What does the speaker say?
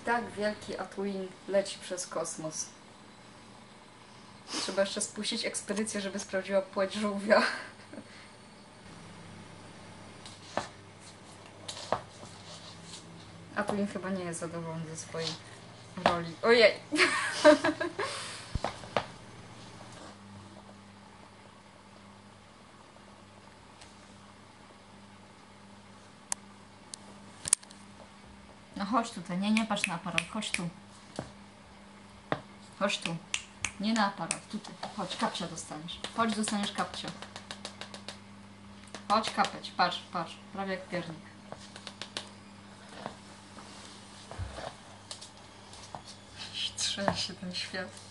tak wielki Atuin leci przez kosmos. Trzeba jeszcze spuścić ekspedycję, żeby sprawdziła płeć żółwia. Atuin chyba nie jest zadowolony ze swojej roli. Ojej! No chodź tutaj, nie patrz na aparat, chodź tu. Chodź tu. Nie na aparat, tutaj. Chodź, kapcia dostaniesz. Chodź, dostaniesz kapcia. Chodź, kapeć, patrz, prawie jak piernik. Trzęsie się ten świat.